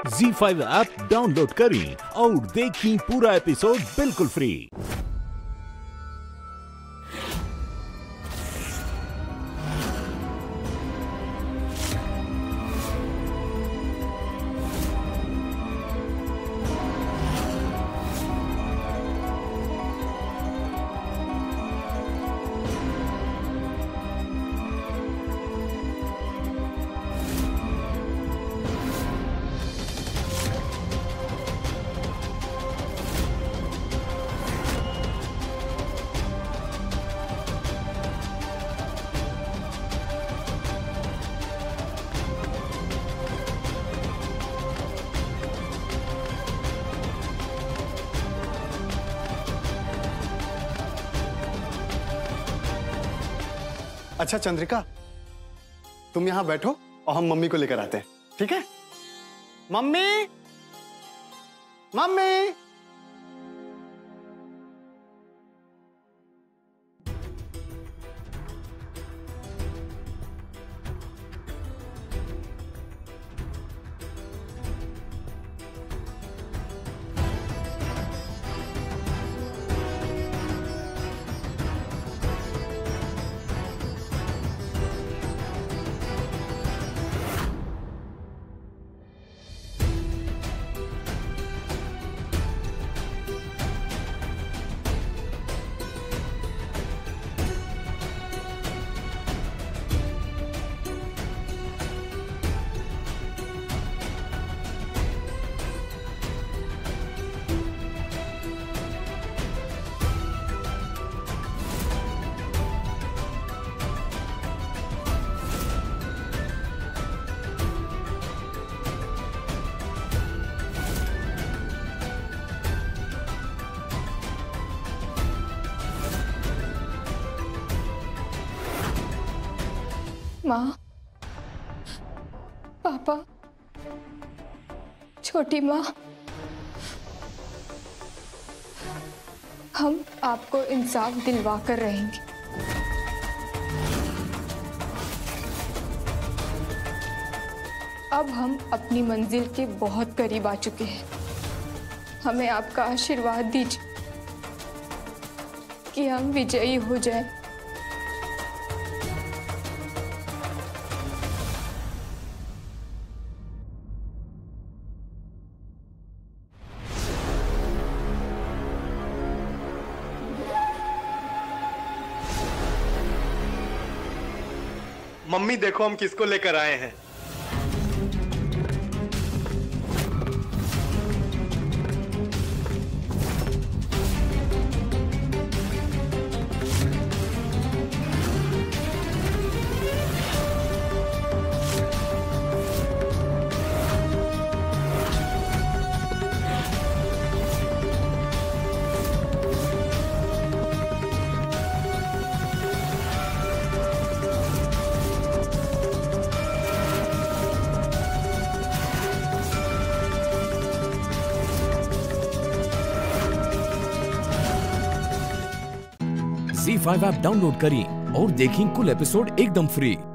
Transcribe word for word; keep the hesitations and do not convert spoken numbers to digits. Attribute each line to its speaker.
Speaker 1: ज़ी five app download करें और देखें पूरा एपिसोड बिल्कुल फ्री।
Speaker 2: अच्छा चंद्रिका, तुम यहां बैठो और हम मम्मी को लेकर आते हैं, ठीक है? Mummy, mummy.
Speaker 3: माँ, पापा, छोटी माँ, हम आपको इंसाफ दिलवा कर रहेंगे। अब हम अपनी मंजिल के बहुत करीब आ चुके हैं। हमें आपका आशीर्वाद दीजिए कि हम विजयी हो जाएं।
Speaker 2: मम्मी देखो हम किसको लेकर आए हैं।
Speaker 1: ज़ी फाइव ऐप डाउनलोड करें और देखें कुल एपिसोड एकदम फ्री।